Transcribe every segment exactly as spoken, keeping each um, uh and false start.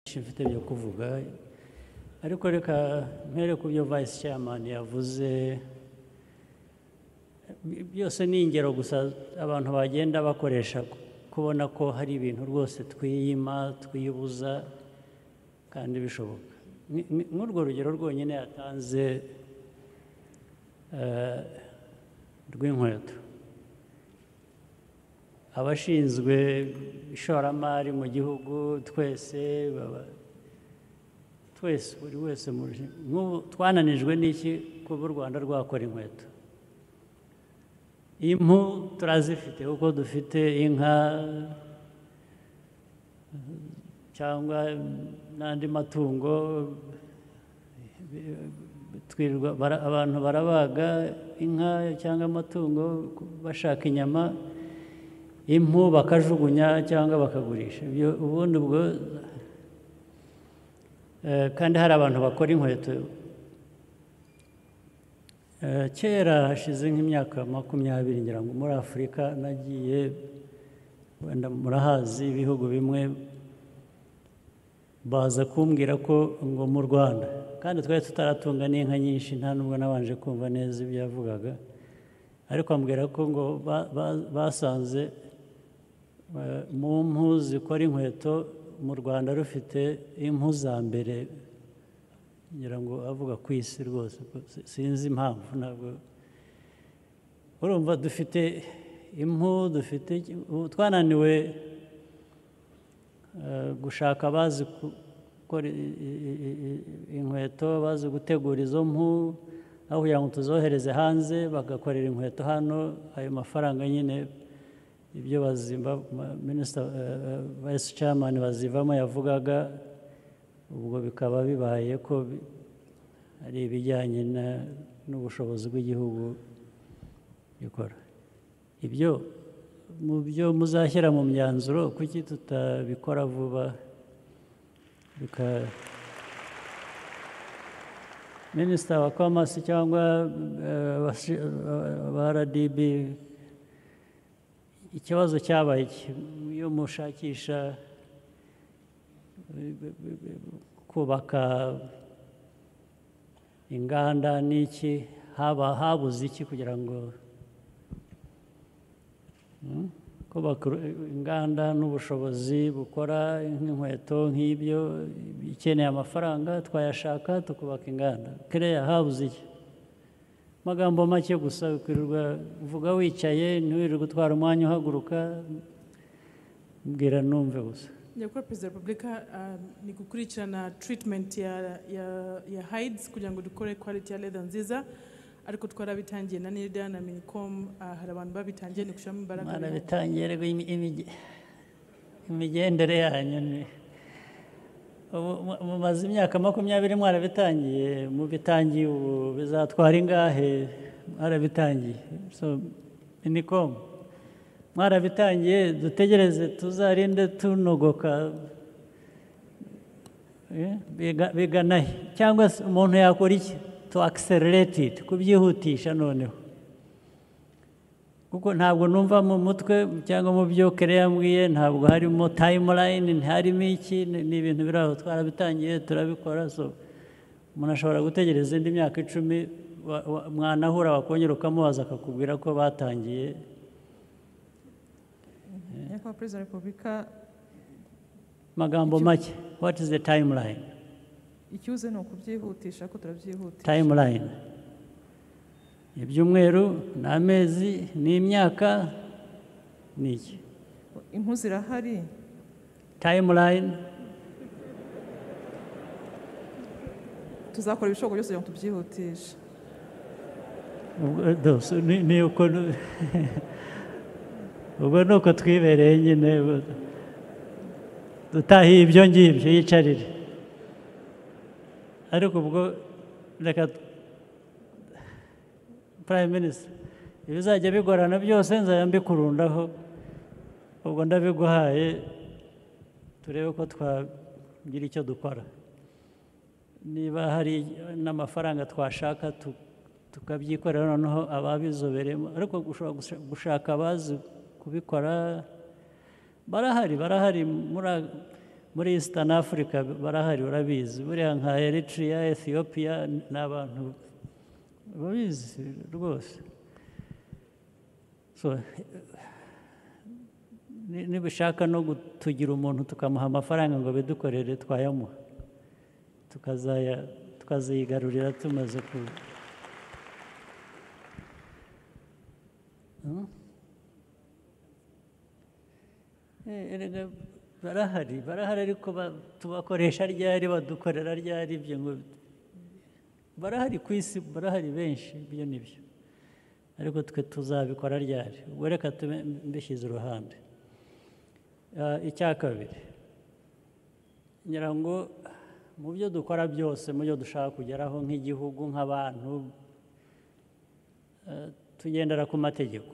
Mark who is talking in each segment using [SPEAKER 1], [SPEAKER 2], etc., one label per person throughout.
[SPEAKER 1] mfite byo kuvuga ariko reka mpere ku byo vice chairman yavuze byose ni ingero gusa abantu bagenda bakoresha kubona ko hari ibintu rwose twiyima twibuza kandi bishoboka nk'urwo rugero rwonyine yatanze rw'inkweto abashinzwe ishoramari mu gihugu twese twese buri wese twananijwe n'iki kuba u Rwanda rwakora inkweto impu turazifite kuko dufite inka cyangwa n'andi matungo abantu barabaga inka cyangwa amatungo bashaka inyama impu bakajugunya cyangwa bakagurisha ubundi ubwo kandi hari abantu bakora inkweto kera hashize nk'imyaka makumyabiri ngira ngo muri Afurika nagiye wenda murahazi ibihugu bimwe baza kumbwira ko ngo mu Rwanda kandi twari tutaratunga n'inka nyinshi nta nubwo nabanje kumva neza ibyo yavugaga ariko ambwira ko ngo basanze mu mpu zikora inkweto mu Rwanda rufite impu za mbere ngira ngo avuga ku isi rwose sinzi impamvu ntabwo urumva dufite impu dufite twananiwe gushaka abazi gukora inkweto bazi gutegura izo mpu aho kugira ngo tuzohereze hanze bagakorera inkweto hano ayo mafaranga nyine ibyo bazimba minisita vice chairman bazivamo yavugaga ubwo bikaba bibaye ko ari ibijyanye n'ubushobozi bw'igihugu gikora ibyo mu byo muzashyira mu myanzuro kuki tutabikora vuba minisita wa commerce cyangwa ba R D B ikibazo cyabaye iyo mushakisha kubaka inganda n'iki haba habuze iki kugira ngo kubaka inganda n'ubushobozi bukora nk'inkweto nk'ibyo ikeneye amafaranga twayashaka tukubaka inganda kereya habuze iki amagambo make gusa ukwirirwa uvuga wicaye ntiwirirwe gutwara umwanya uhaguruka mbwira numve gusa
[SPEAKER 2] nyakubahwa perezida wa repubulika ni gukurikirana treatment ya ya hides kugira ngo dukore quality ya leather nziza ariko twarabitangiye na NIRDA na Minicom hari abantu babitangiye ni gushiramo imbaraga
[SPEAKER 1] mwarabitangiye rego imigendere yanyu mumaze imyaka makumyabiri mwarabitangiye mubitangiye ubu bizatwara ingahe mwarabitangiye so Minicom mwarabitangiye dutegereze tuzarinde tunogoka biganahe cyangwa umuntu yakora iki to accelerate it kubyihutisha noneho kuko ntabwo numva mu mutwe cyangwa mu byo kere yambwiye ntabwo harimo timeline ntarimo iki ni ibintu biraho twarabitangiye turabikora so umuntu ashobora gutegereza indi myaka icumi mwanahura wakongera ukamubaza akakubwira ko batangiye
[SPEAKER 3] nyakubahwa perezida wa repubulika
[SPEAKER 1] magambo make what is the timeline
[SPEAKER 3] icyuze ni ukubyihutisha ko turabyihutisha
[SPEAKER 1] timeline ibyumweru n'amezi n'imyaka n'iki
[SPEAKER 3] impu zirahari
[SPEAKER 1] timeline
[SPEAKER 3] tuzakora ibishoboka byose kugira ngo tubyihutishe
[SPEAKER 1] ni uko ubwo ni uko twibereye nyine dutahiye ibyo ngibyo yicarire ariko ubwo reka prime minister ibizajya bigorana byose nzajya mbikurundaho ubwo ndabiguhaye turebe ko twagira icyo dukora niba hari n'amafaranga twashaka tukabyikorera noneho ababizoberemo ariko gushaka abazi kubikora barahari barahari muri Eastern Africa barahari urabizi, buriya nka Eritrea, Ethiopia ni abantu babizi rwose. So nibishaka no tugira umuntu tukamuha amafaranga ngo bidukorere twayamuha, tukazaya tukazigarurira tumaze ku erega barahari barahari ariko tubakoresha ryari, badukorera ryari, ibyo ngo barahari ku isi, barahari benshi, ibyo nibyo, ariko twe tuzabikora ryari? ubwo reka tube mbishyize uruhande. Icya kabiri, ngira ngo mu byo dukora byose, mu byo dushaka kugeraho nk'igihugu, nk'abantu, tugendera ku mategeko.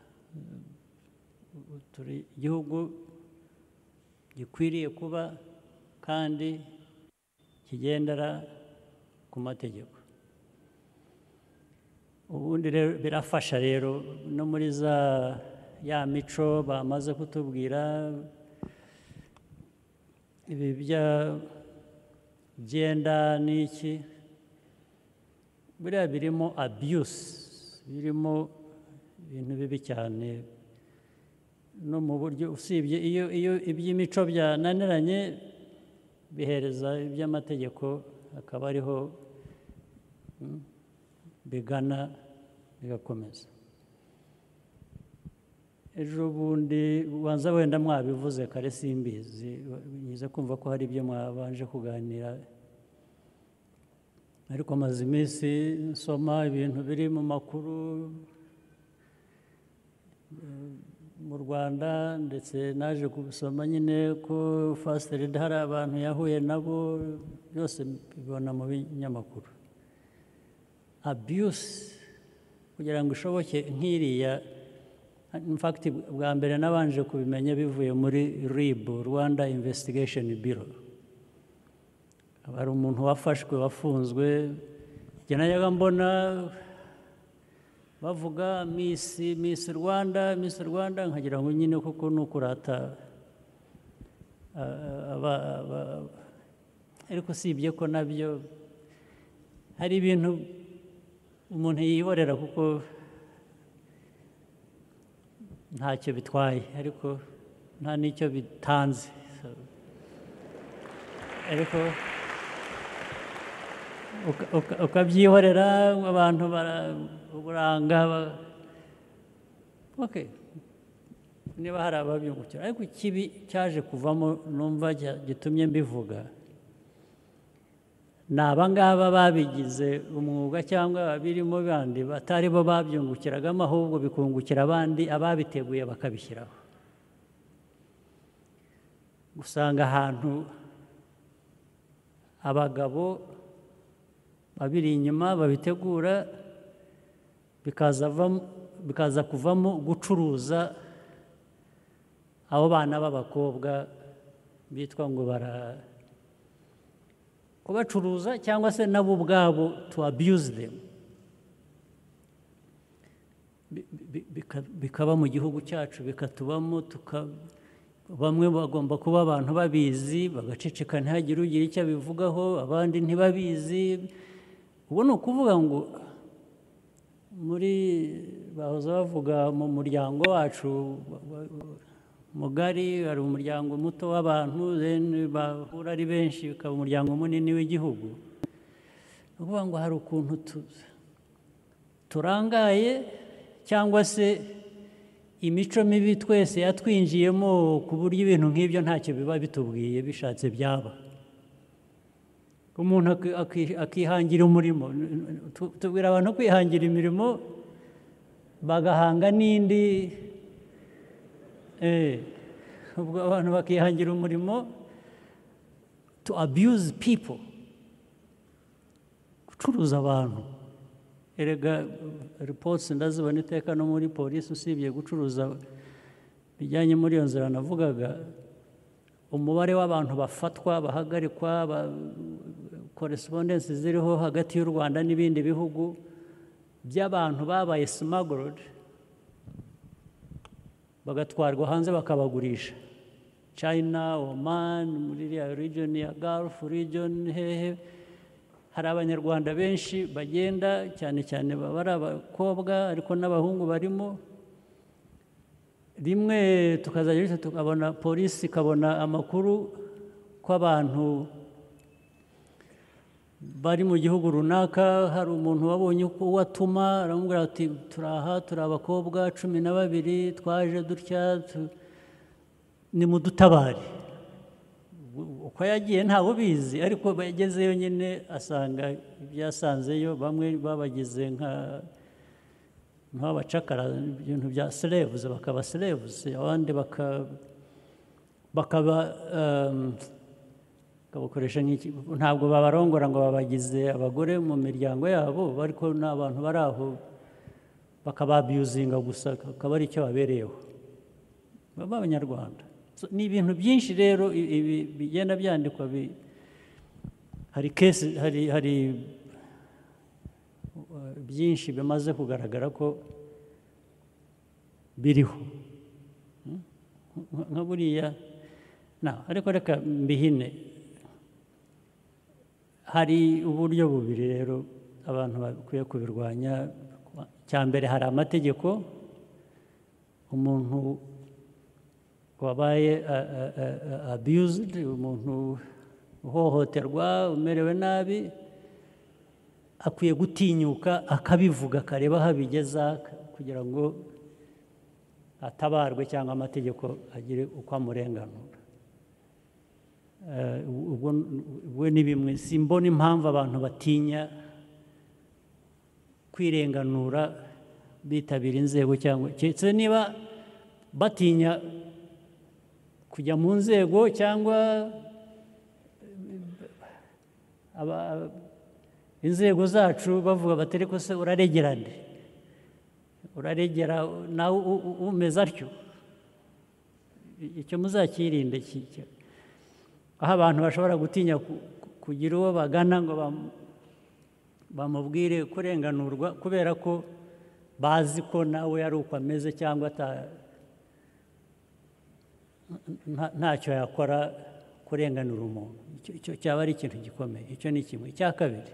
[SPEAKER 1] Turi igihugu gikwiriye kuba kandi kigendera ku mategeko. Ubundi rero birafasha rero no muri za ya mico bamaze kutubwira, ibi bya genda n'iki, buriya birimo abuse, birimo ibintu bibi cyane, no mu buryo usibye iyo iyo iby'imico byananiranye bihereza iby'amategeko, akaba ariho bigana bigakomeza. Ejo bundi ubanza wenda mwabivuze kare simbizi, nyiza kumva ko hari ibyo mwabanje kuganira, ariko maze iminsi nsoma ibintu biri mu makuru mu Rwanda, ndetse naje kubisoma nyine ko First Lady hari abantu yahuye nabo, byose bibona mu binyamakuru. Abuse kugira ngo ishoboke nk'iriya, in fact bwa mbere nabanje kubimenya bivuye muri R I B, Rwanda Investigation Bureau. Hari umuntu wafashwe wafunzwe, njye najyaga mbona bavuga Miss Miss Rwanda Miss Rwanda, nkagira ngo nyine kuko ni ukurata, ariko usibye ko nabyo hari ibintu umuntu yihorera kuko ntacyo bitwaye, ariko nta n'icyo bitanze, ariko ukabyihorera, abantu baraburanga, okay, niba hari ababyungukira. Ariko ikibi cyaje kuvamo numva gitumye mbivuga, ni abangaba babigize umwuga cyangwa babirimo bandi batari bo babyungukiragamo, ahubwo bikungukira abandi, ababiteguye bakabishyiraho. Usanga ahantu abagabo babiri inyuma babitegura, bikaza kuvamo gucuruza abo bana b'abakobwa bitwa ngo bara kubacuruza, cyangwa se nabo ubwabo to abuse them, bikaba mu gihugu cyacu, bikatubamo, bamwe bagomba kuba abantu babizi bagaceceka ntihagire ugira icyo abivugaho, abandi ntibabizi. Ubu ni ukuvuga ngo muri bahoze bavuga mu muryango wacu mugari, hari umuryango muto w'abantu, then bahura ari benshi bikaba umuryango munini w'igihugu. Ni ukuvuga ngo hari ukuntu turangaye, cyangwa se imico mibi twese yatwinjiyemo, ku buryo ibintu nk'ibyo ntacyo biba bitubwiye, bishatse byaba. Umuntu akihangira umurimo, tubwira abantu kwihangira imirimo, bagahanga n'indi, ubwo abantu bakihangira umurimo, to abuse people, gucuruza abantu. Erega reports ndazibona iteka no muri polisi, usibye gucuruza bijyanye muri iyo nzira navugaga, umubare w'abantu bafatwa, bahagarikwa, correspondence ziriho hagati y'u Rwanda n'ibindi bihugu by'abantu babaye smuggled, bagatwarwa hanze bakabagurisha. China, Oman, muri iriya region ya Gulf region, hehe hari abanyarwanda benshi bagenda, cyane cyane baba ari abakobwa ariko n'abahungu barimo. Rimwe tukazajya tukabona polisi ikabona amakuru ko abantu bari mu gihugu runaka, hari umuntu wabonye uko watuma aramubwira ati turaha turi abakobwa cumi na babiri twaje dutya ni mu dutabare. Uko yagiye ntawe ubizi, ariko bagezeyo nyine asanga ibyasanzeyo, bamwe babagize nka nk'abacakara, ibintu bya slaves, bakaba slaves, abandi bakaba bakoresha nk'iki, ntabwo babarongora ngo babagize abagore mu miryango yabo, ariko n'abantu bari aho bakababiyuzinga gusa, akaba ari icyo babereyeho b'abanyarwanda. Ni ibintu byinshi rero ibi bigenda byandikwa, hari kesi, hari hari byinshi bimaze kugaragara ko biriho nka buriya. Ariko reka mbihine, hari uburyo bubiri rero abantu bakwiye kubirwanya. Cya mbere, hari amategeko. Umuntu wabaye abused, umuntu uhohoterwa, umerewe nabi, akwiye gutinyuka akabivuga, akareba aho abigeza kugira ngo atabarwe cyangwa amategeko agire uko amurenganura. Ubwo ni bimwe, simbona impamvu abantu batinya kwirenganura bitabira inzego, cyangwa keretse niba batinya kujya mu nzego, cyangwa inzego zacu bavuga bati ariko se uraregera nde, uraregera nawe umeze atyo. Icyo muzakirinde, aho abantu bashobora gutinya kugira uwo bagana ngo bamubwire kurenganurwa kubera ko bazi ko nawe ari uko ameze, cyangwa ntacyo yakora kurenganura umuntu. Icyo cyaba ari ikintu gikomeye. Icyo ni kimwe. Icya kabiri,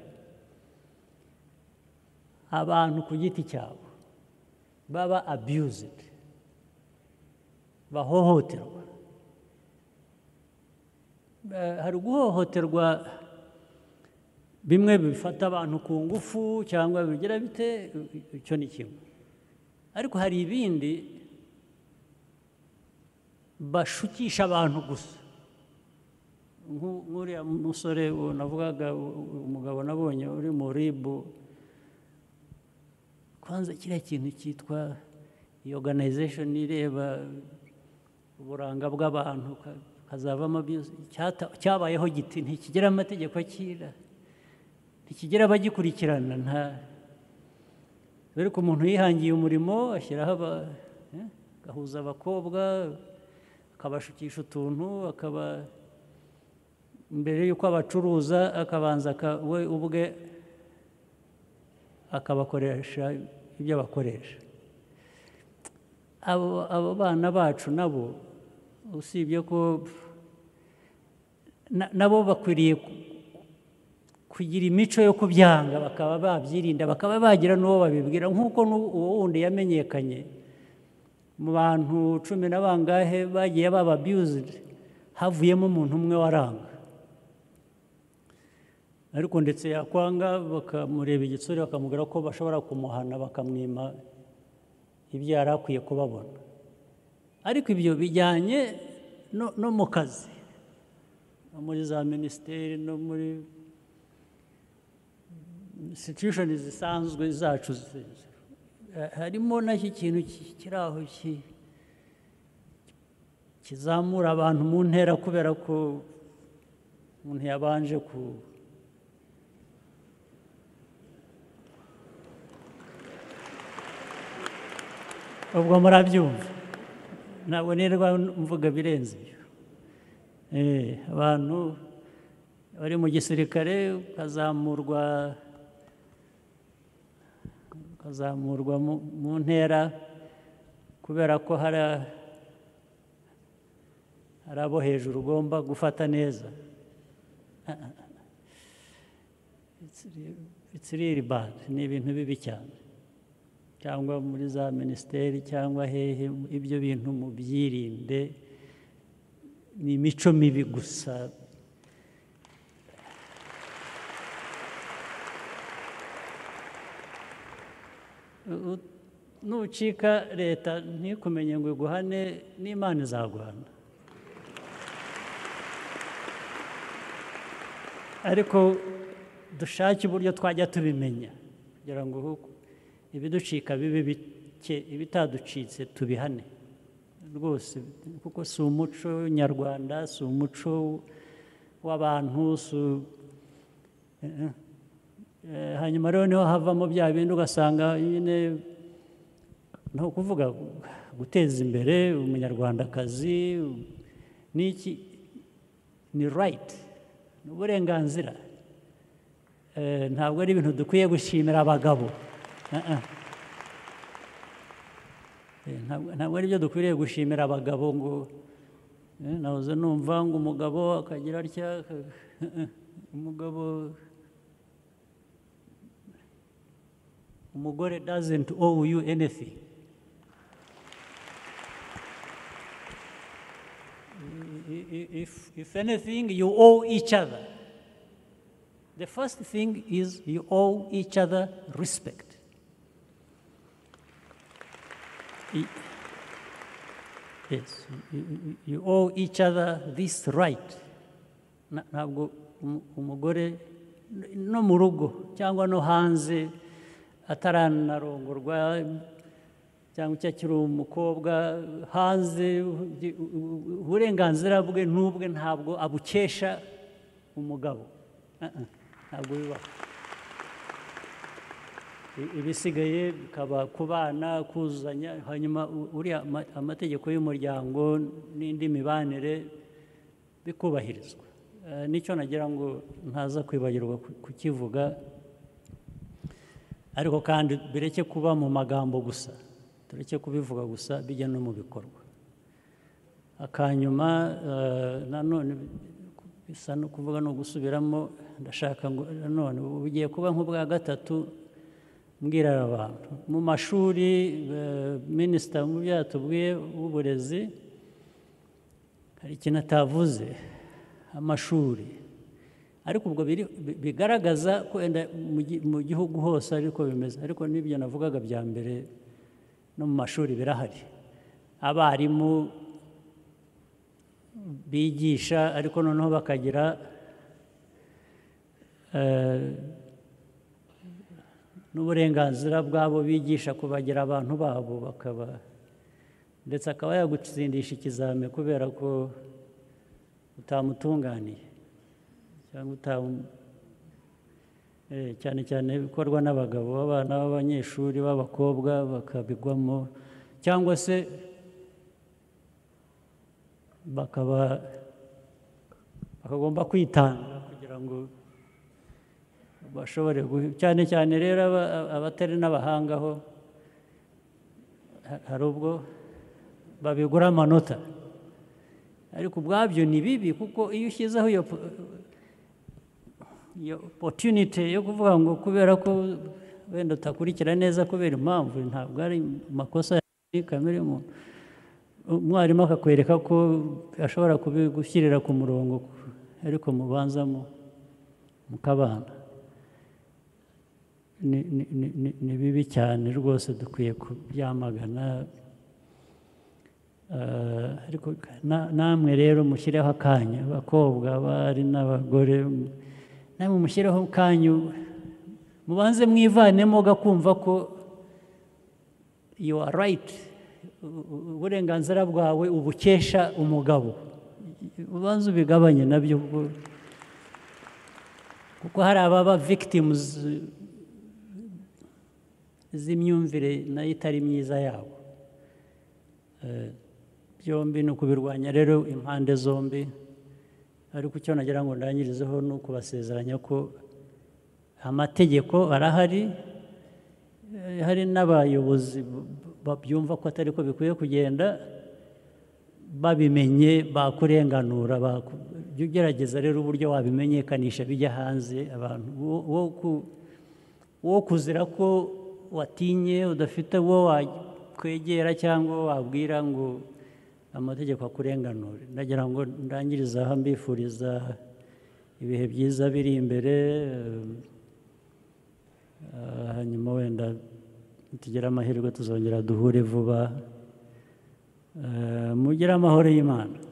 [SPEAKER 1] abantu ku giti cyabo baba abused, bahohoterwa. Hari guhohoterwa bimwe bifata abantu ku ngufu cyangwa bigira bite, icyo ni kimwe. Ariko hari ibindi bashukisha abantu gusa. Nk'uriya musore navugaga, umugabo nabonye uri mu ribu, kwanza kiriya kintu cyitwa organization ireba uburanga bw'abantu hazavamo cyabayeho giti, ntikigira amategeko akira, ntikigira abagikurikirana. Nta ariko umuntu yihangiye umurimo, ashyiraho agahuza abakobwa, akabashukisha utuntu, akaba mbere y'uko abacuruza akabanza we ubwe akabakoresha ibyo bakoresha. Abo bana bacu nabo, usibye ko nabo bakwiriye kugira imico yo kubyanga, bakaba babyirinda, bakaba bagira n'uwo babibwira. Nk'uko uwo wundi yamenyekanye mu bantu cumi na bangahe bagiye baba abused, havuyemo umuntu umwe waranga. Ariko ndetse yakwanga bakamureba igitsure, bakamubwira ko bashobora kumuhana, bakamwima ibyo yari akwiye kubabona. Ariko ibyo bijyanye no mu kazi, no muri za minisiteri, no muri institution zisanzwe zacu, harimo n'iki kintu kiri aho kizamura abantu mu ntera, kubera ko umuntu yabanje ku ubwo murabyumva, ntabwo nirwa mvuga birenze ibyo. Abantu bari mu gisirikare ukazamurwa ukazamurwa mu ntera kubera ko hari hari abo hejuru ugomba gufata neza. It's really bad. Ni ibintu bibi cyane. Cyangwa muri za minisiteri cyangwa hehe, ibyo bintu mubyirinde. Ni imico mibi gusa. Nucika leta ntikumenye ngo iguhane, n'Imana izaguhana. Ariko dushake uburyo twajya tubimenya kugira ngo ibiducika bibe bike, ibitaducitse tubihane rwose, kuko si umuco nyarwanda, si umuco w'abantu. Hanyuma rero niho havamo bya bindi ugasanga nyine ni ukuvuga guteza imbere umunyarwandakazi n'iki, ni right, ni uburenganzira. Ntabwo ari ibintu dukwiye gushimira abagabo. Ntabwo ari byo dukwiriye gushimira abagabo ngo nahoze numva ngo umugabo akagira atya. Umugabo, umugore doesn't owe you anything. If, if anything, you owe each other. The first thing is you owe each other respect. Yes, you, you owe each other this right. Ntabwo umugore no mu rugo cyangwa no hanze ataranarongorwa cyangwa icyo akiri umukobwa hanze, uburenganzira bwe n'ubwe ntabwo abukesha umugabo. Ntabwo bibaho. Ibisigaye bikaba ku bana, kuzuzanya, hanyuma uriya amategeko y'umuryango n'indi mibanire bikubahirizwa. Nicyo nagira ngo ntaza kwibagirwa kukivuga, ariko kandi bireke kuba mu magambo gusa, tureke kubivuga gusa, bijya no mu bikorwa. Akanyuma nanone bisa no kuvuga no gusubiramo, ndashaka ngo none ugiye kuba nk'ubwa gatatu mbwira abantu mu mashuri. Minisita mu byo yatubwiye w'uburezi hari ikintu atavuze, amashuri, ariko ubwo bigaragaza ko wenda mu gihugu hose ariko bimeze, ariko n'ibyo navugaga bya mbere no mu mashuri birahari. Abarimu bigisha ariko noneho bakagira n'uburenganzira bwabo bigisha kubagira abantu babo, bakaba ndetse akaba yagutsindisha ikizame kubera ko utamutunganiye cyangwa utamu cyane cyane bikorwa n'abagabo, abana b'abanyeshuri b'abakobwa bakabigwamo, cyangwa se bakaba bakagomba kwitanga kugira ngo bashobore, cyane cyane rero abatari n'abahanga ho hari ubwo babigura amanota, ariko ubwabyo ni bibi, kuko iyo ushyizeho iyo opportunity yo kuvuga ngo kubera ko wenda utakurikira neza kubera impamvu, ntabwo ari amakosa ya kamere muntu, umwarimu akakwereka ko ashobora kubigushyirira ku murongo, ariko mubanzamo mukabana. Ni bibi cyane rwose, dukwiye kubyamagana. Ariko namwe rero mushyireho akanya, abakobwa, abari n'abagore, namwe mushyireho kanyu, mubanze mwivanemo gakumva ko you are right, uburenganzira bwawe ubukesha umugabo, ubanze ubigabanye nabyo, kuko hari ababa victims z'imyumvire nayo itari myiza yabo. Byombi ni ukubirwanya rero impande zombi, ariko icyo nagira ngo ndangirizeho ni ukubasezeranya ko amategeko arahari, hari n'abayobozi babyumva ko atari ko bikwiye kugenda, babimenye bakurenganura baku- jya ugerageza rero uburyo wabimenyekanisha bijya hanze abantu wo- wo ku- wo kuzira ko watinye udafite uwo wakwegera cyangwa wabwira ngo amategeko akurenganure ndagira ngo ndangirize aha mbifuriza ibihe byiza biri imbere eh, hanyuma wenda tugire amahirwe tuzongera duhure vuba. Eh, mugire amahoro y'Imana.